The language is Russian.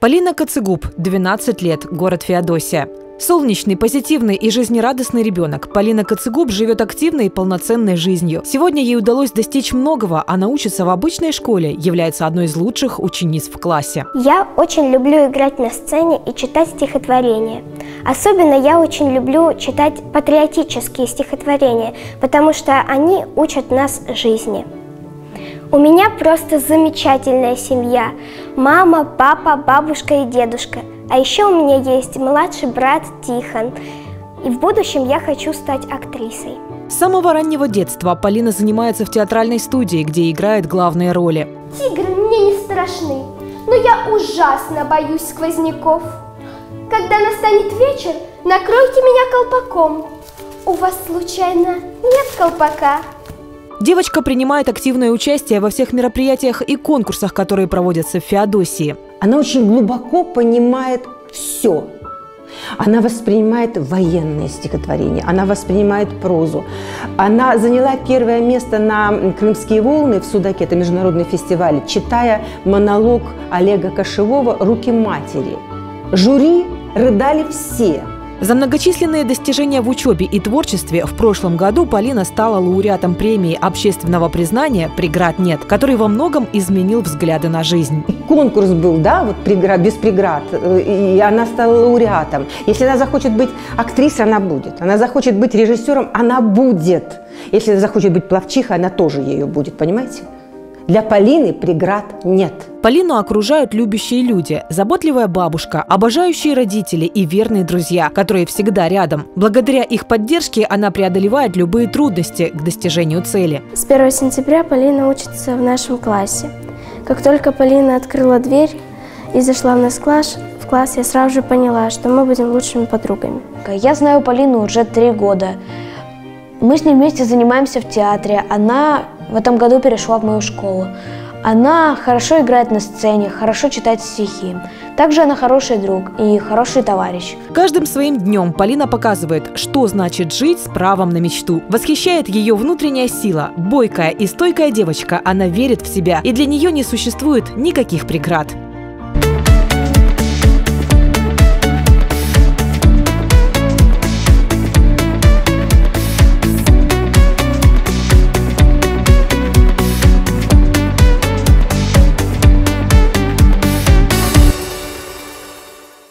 Полина Коцегуб, 12 лет, город Феодосия. Солнечный, позитивный и жизнерадостный ребенок. Полина Коцегуб живет активной и полноценной жизнью. Сегодня ей удалось достичь многого. Она учится в обычной школе, является одной из лучших учениц в классе. Я очень люблю играть на сцене и читать стихотворения. Особенно я очень люблю читать патриотические стихотворения, потому что они учат нас жизни. У меня просто замечательная семья. Мама, папа, бабушка и дедушка. А еще у меня есть младший брат Тихон. И в будущем я хочу стать актрисой. С самого раннего детства Полина занимается в театральной студии, где играет главные роли. Тигры мне не страшны, но я ужасно боюсь сквозняков. Когда настанет вечер, накройте меня колпаком. У вас случайно нет колпака? Девочка принимает активное участие во всех мероприятиях и конкурсах, которые проводятся в Феодосии. Она очень глубоко понимает все. Она воспринимает военные стихотворения, она воспринимает прозу. Она заняла первое место на «Крымские волны» в Судаке, это международный фестиваль, читая монолог Олега Кошевого «Руки матери». Жюри рыдали все. За многочисленные достижения в учебе и творчестве в прошлом году Полина стала лауреатом премии общественного признания «Преград нет», который во многом изменил взгляды на жизнь. Конкурс был, да, вот без преград, и она стала лауреатом. Если она захочет быть актрисой, она будет. Она захочет быть режиссером, она будет. Если она захочет быть пловчихой, она тоже ею будет, понимаете? Для Полины преград нет. Полину окружают любящие люди, заботливая бабушка, обожающие родители и верные друзья, которые всегда рядом. Благодаря их поддержке она преодолевает любые трудности к достижению цели. С 1 сентября Полина учится в нашем классе. Как только Полина открыла дверь и зашла в наш класс, я сразу же поняла, что мы будем лучшими подругами. Я знаю Полину уже 3 года. Мы с ней вместе занимаемся в театре. Она в этом году перешла в мою школу. Она хорошо играет на сцене, хорошо читает стихи. Также она хороший друг и хороший товарищ. Каждым своим днем Полина показывает, что значит жить с правом на мечту. Восхищает ее внутренняя сила. Бойкая и стойкая девочка, она верит в себя, и для нее не существует никаких преград.